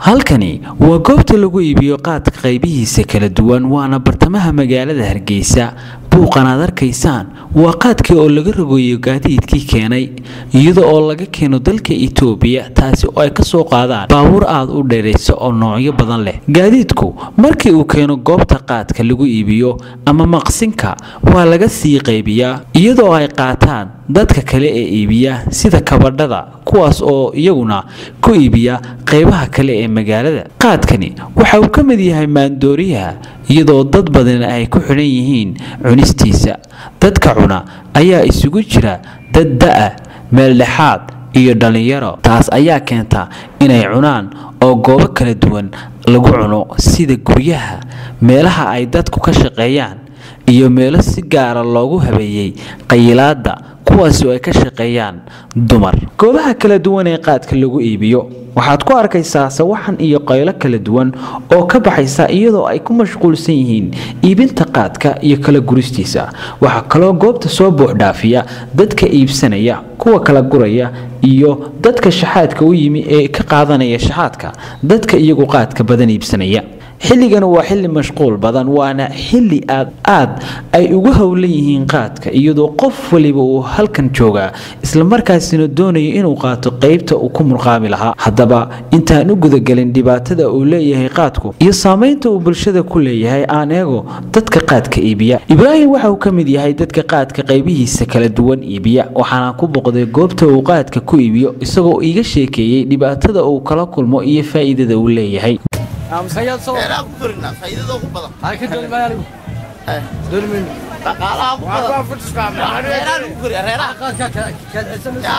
halkani waa goobta lagu iibiyo qaadka qaybihiisa kala duwan waana bartamaha magaalada Hargeysa buuqan aad arkaysaan waa qaadkii oo laga rogoyo gaadiidkii keenay iyadoo oo laga keeno dalka Itoobiya taasi oo ay ka soo qaadaan baabuur aad u dheereyso oo noocyo badan leh gaadiidku markii uu keeno goobta qaadka lagu iibiyo ama maqsinka waa laga sii qaybiyaa iyadoo ay qaataan dadka kale ee iibiya sida kabadhada kuwaas oo iyaguna ku iibiya qaybaha kale ee magaalada qaadkani waxa uu ka mid yahay maandooriyaha iyadoo dad badan ay ku xiran yihiin cunistiisa dadka cuna ayaa isugu jira dad da'a meel dhexaad iyo dhalinyaro taas ayaa keenta inay cunaan oo goobo kala duwan lagu cuno sida guryaha meelaha ay dadku ka shaqeeyaan iyo meelo si gaar ah loogu habeeyay qaylaada kuwaas oo ay ka shaqeeyaan dumar goobaha kala duwan ee qaadka lagu iibiyo waxaad ku arkaysaa sawaxan iyo qaylo kala duwan oo ka baxaysa iyadoo ay ku mashquulsan yihiin iibinta qaadka iyo kala guristiisa waxa kale oo goobta soo buux dhaafiya dadka iibsanaya kuwa kala guraya iyo dadka shaxaadka u yimi ee ka qaadanaya shaxaadka dadka iyagu qaadka badan iibsanaya xilligan waa xilli mashquul badan waana xilli aad ay ugu hawlan yihiin qaadka iyadoo qof waliba uu halkan jooga isla markaasina doonayo inuu qaato qaybta uu ku murqaami lahaa hadaba intaan u guda galin dhibaatada uu leeyahay qaadku iyo saameynta uu bulshada ku leeyahay aan eego dadka qaadka iibiya Ibrahim waxa uu ka mid yahay dadka qaadka qaybihiisa kala duwan iibiya waxaana ku boqday goobta uu qaadka ku iibiyay isagoo iiga sheekeeyay dhibaatada uu kala kulmo iyo faa'iidada uu leeyahay مسخيل صوت لا كبرنا فايدته كبدا هاي كدول ما يلقوا دول من قالها كبدا ما فتش فاهم ريران كبر ريران يا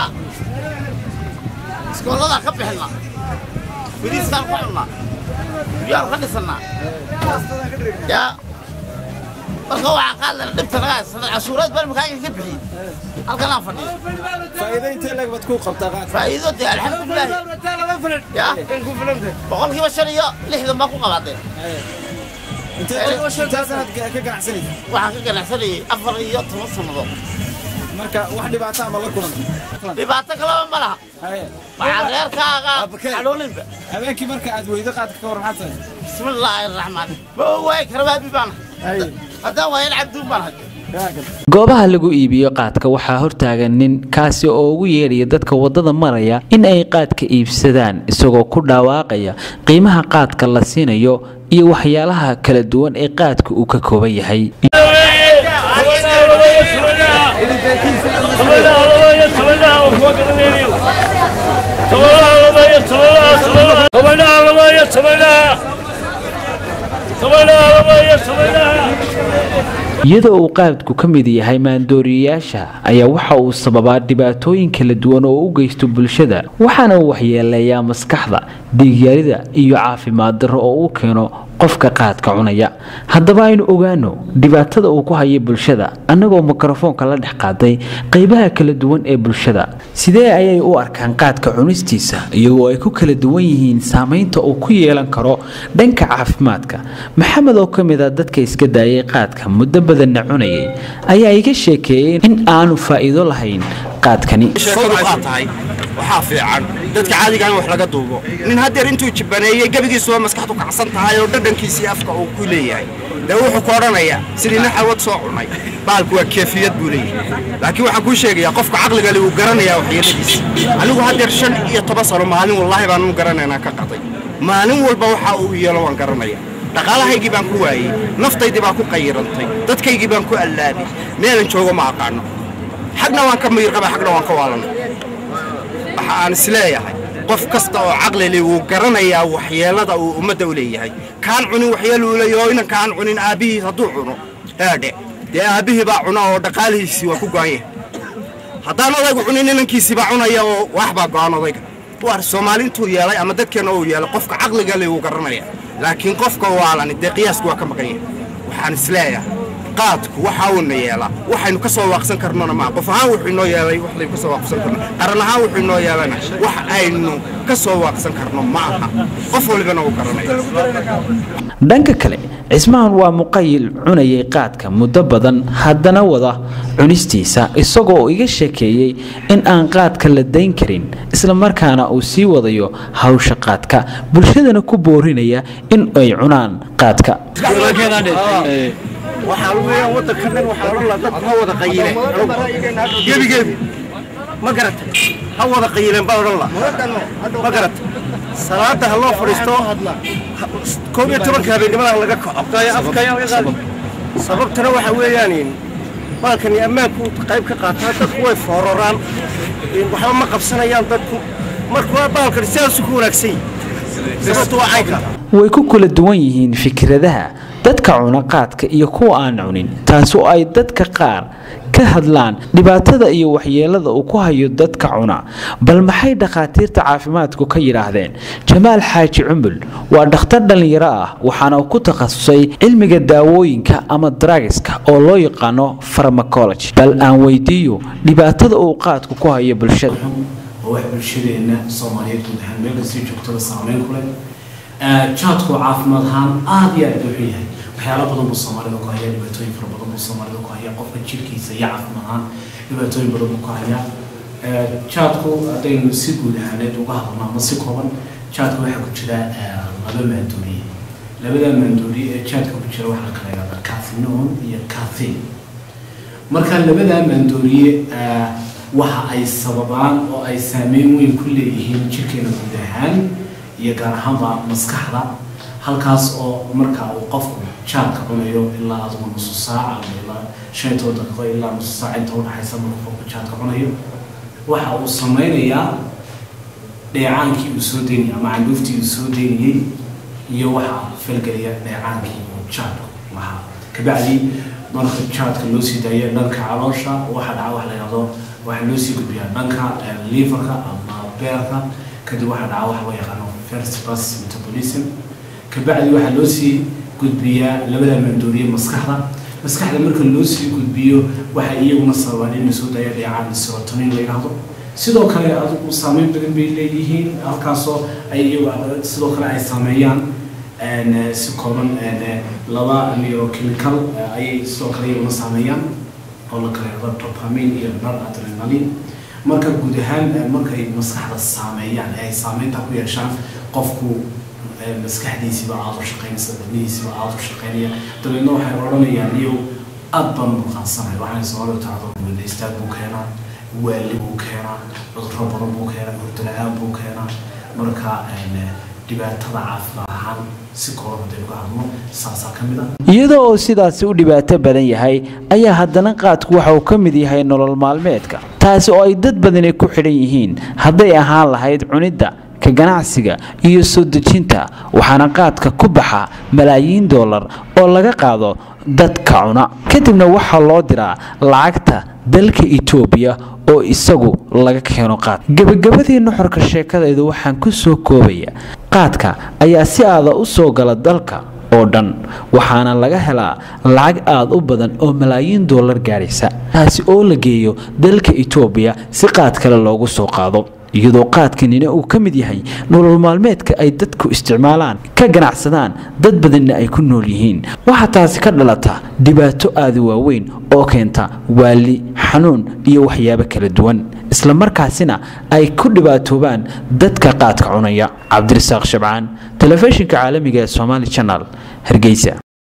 سكولada ka bixina firiiskan ku cunna yaa qadisana ya marka waxa qaadan dhibtana sanad cashuuraad bal makaaga ka bixin halkan aan fadhiyo faa'iido inta lag bad ku qabtaa qaad faa'iido alxamdulillah ya in ku filamtay boqolkiiba 6 ma ku qabaday inta sanad ka ganacsanay waxa ka ganacsanay 4 iyo 10 sanado marka wax dhibaato ma la kulan dhibaato kale ma laha waxa reerkaaga xaloolinba habeenkii marka aad weydo qaadka ka warxatay bismillaahir rahmaanir way karabaabi baan hada way abdu baan goobaha lagu iibiyo qaadka waxa hortaagan nin kaasi oo ugu yeeriyo dadka wadada maraya in ay qaadka iibsadaan isagoo ku dhawaaqaya qiimaha qaadka la siinayo iyo waxyaalaha kala duwan ee qaadka uu ka kooban yahay iyadoo uu qaadku ka mid yahay maandooriyaasha ayaa waxa uu sababaa dhibaatooyin kala duwan oo u geysto bulshada waxaana uu waxyeeleeyaa maskaxda dhiigyarida iyo caafimaad darro oo uu keeno qofka qaadka cunaya haddaba aynu ogaano dhibaatada uu ku hayo bulshada annagoo mikrofoonka la dhex qaaday qaybaha kala duwan ee bulshada sidee ayay u arkaan qaadka cunistiisa iyagoo ay ku kala duwan yihiin saameynta uu ku yeelan karo dhanka caafimaadka maxamed oo kamid ah dadka iska daayay qaadka muddo badan cunayay ayaa iga sheekeeyay in aanu faa'iido lahayn qaadkani waxa fiican dadka caadiga ah wax laga duubo nin hadeer intuu jibaneeyay gabigiisu waa maskaxdu kacsan tahay oo dhadhankiisa afka uu ku leeyahay wuxuu ku oranayaa sidii xawad soo cunay baalku waa keefiyad buu leeyahay laakiin waxa ku sheegaya qofka aqliga leh uu garanaya waxyeeladiisa anigu hadeer 5 iyo 10 sano maalin wallahi baan u garanaynaa ka qaday maalin walba waxa uu yeelo waan garanaya dhaqaalahaygii baan ku waayay naftaydii baan ku qayrantay dadkaygii baan ku allaabay meelan joogo ma aqaano xagna waan ka miyir qaba xagna waan ka waalanay waxaan isleeyahay qof kasta oo caqli leh uu garanayaa waxyeelada uu ummadda u leeyahay kaan cunin waxyeelo u leeyahay inaan kaan cunin aabihiis hadduu cuno haadhe aabihii baa cuna oo dhaqaalihiisii waa ku go'an haddaan odaygu cunin inankiisii baa cunaya oo wax baa go'an odayga war Soomaaliintu yeelay ama dadkeena uu yeelay qofka caqliga leh uu garanaya laakiin qofka waalan qiyaasku waa ka maqan yahay waxaan isleeyahay qaadku waxa uu yeelaa waxaynu ka soo waaqsan karnona ma qof ahaan wuxuu inoo yeelay wax la ka soo waaqsan karno qaran ahaan wuxuu inoo yeelana wax aynu ka soo waaqsan karno ma aha qof walibana uu garanayo dhanka kale cismaan waa muqayil cunayay qaadka muddo badan haddana wada cunistiisa isagoo iga sheekeeyay in aan qaadka la dayn karin isla markaana uu sii wadayo hawsha qaadka bulshadana ku boorinaya in ay cunaan qaadka waxaa weeyaan wadanka dhan waxaa la dad ha wada qayileen gebigeebi ma garatay ha wada qayileen baa oran la ma garatay salaada ha loo fariisto 12 habeenimada laga kaco sababtana waxa weeyaan baalkan ammaanku qayb ka qaataa dadku way foororaan waxa ma qabsanayaan dadku markuu baalkan sidaas ku wanaagsan sababtu waa ayka way ku kala duwan yihiin fikradaha dadka cuna qaadka iyo kuwa aan cunin taas oo ay dadka qaar ka hadlaan dhibaatada iyo waxyeelada uu ku hayo dadka cuna bal maxay dhaqaatiirta caafimaadku ka yiraahdeen Jamaal Xaaji Cumul waa dhakhtar dhalinyaro ah waxaana uu ku takhasusay cilmiga daawooyinka ama drugska oo loo yaqaano pharmacology bal aan weydiiyo dhibaatada uu qaadku ku hayo bulshada wax bulshadeena Soomaaliyeed guud ahaan meel kasta joogto saameyn ku leh jaadku caafimaad ahaan aad iyo aad u yahay waxyaalo badan oo Soomaaliyeed ku haya dhibaatooyin fara badan oo Soomaaliyeed ku haya qofka jirkiisa iyo caafimaad ahaan dhibaatooyin badan ku haya jaadku hadaynu si guud ahaaneed uga hadlano ama si kooban jaadku waxa ku jira laba maandooriye labada maandooriye ee jaadka ku jira waxa kala yiraahdaa caffeine iyo caffeine marka labada maandooriye waxa ay sababaan oo ay saameyn weyn ku leeyihiin jirkeena guud ahaan iyo gaar ahaanba maskaxda halkaas oo marka uu qofku jaadka cunayo ilaa adigu nus saac ilaa 5 daqiiqo ilaa nus saac inta u dhaxaysa marka uu jaadka cunayo waxa uu sameynayaa dheecaankii uu soo deynay ama canduftii uu soo deynay iyo waxa falgaliya dheecaankii uu jaadku lahaa kabacdi marka jaadka loo sii daayo dhanka caloosha waxa dhaca wax la yiraahdo waxa loo sii gudbiyaa dhanka liverka ama beerka kadib waxa dhaca wax loo yaqaano first pass metabolism kabacdi waxa loo sii gudbiyaa labada maandooriye maskaxda marka loo sii gudbiyo waxa iyaguna sababaan in soo daayo dheecaan serotonin la yiraahdo sidoo kale adigu saameyn badan bay leeyihiin halkaasoo ay sidoo kale ay saameeyaan si kooban laba neurochemical ay sidoo kale iyaguna saameeyaan oo la kala yiraahdo dopamine iyo noradrenaline marka guud ahaan markay maskaxda saameeyaan ay saameynta ku yeeshaan qofku maskaxdiisa aad u shaqeynaysa dadnihiisa aad u shaqeynaya dadna waxay oranayaan iyo aad baan muqaansanay waxaan soo taado istaag buu keenaa waali buu keenaa cudurro badan buu keenaa hurdala'aan buu keenaa marka dhibaatada caafimaad ahaan si kooban uga hadlo saasa kamid ah iyadoo oo sidaas u dhibaato badan yahay ayaa haddana qaadku waxa uu ka mid yahay nolol maalmeedka taasi oo ay dad badan ku xidhan yihiin hadday ahaan lahayd cunidda ka ganacsiga iyo soo dejinta waxaana qaadka ku baxa malaayiin dollar oo laga qaado dadka cuna kadibna waxa loo diraa lacagta dalka Itoobiya oo isagu laga keeno qaad gabagabadii nuxurka sheekadeedu waxaan ku soo koobaya qaadka ayaa si aad u soo gala dalka oo dhan waxaana laga helaa lacag aad u badan oo malaayiin dollar gaaraysa taasi oo la geeyo dalka Itoobiya si qaad kale loogu soo qaado iyadoo qaadkanina uu ka mid yahay nolol maalmeedka ay dadku isticmaalaan ka ganacsadaan dad badanna ay ku nool yihiin waxa taasi ka dhalata dhibaato aad u waaweyn oo keenta waali xanuun iyo waxyaabo kala duwan isla markaasina ay ku dhibaatoobaan dadka qaadka cunaya Cabdirasaaq Shabcaan telefishinka caalamiga ee Somali Channel Hargeysa